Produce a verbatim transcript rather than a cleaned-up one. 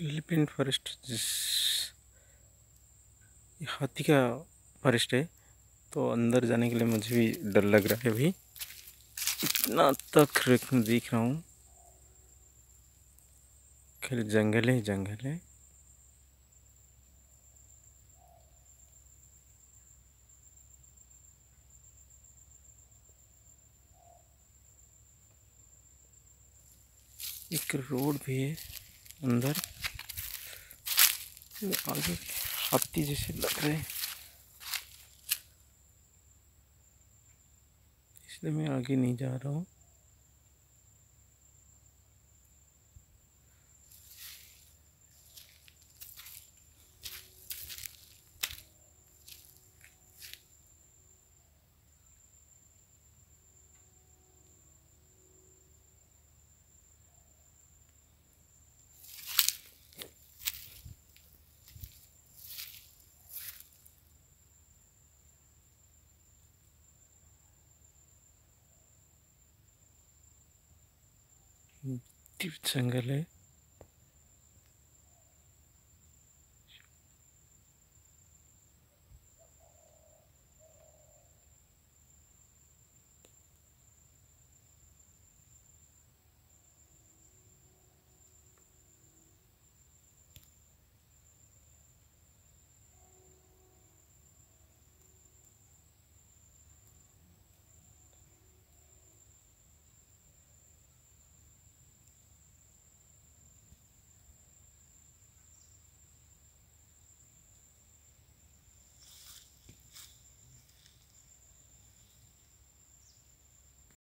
Elephant forest हाथी का forest है। तो अंदर जाने के लिए मुझे भी डर लग रहा है अभी। इतना तक दिख रहा हूँ, खाली जंगल है जंगल है। एक रोड भी है अंदर, आगे हाथी जैसे लग रहे हैं, इसलिए मैं आगे नहीं जा रहा हूँ। डीप जंगल है।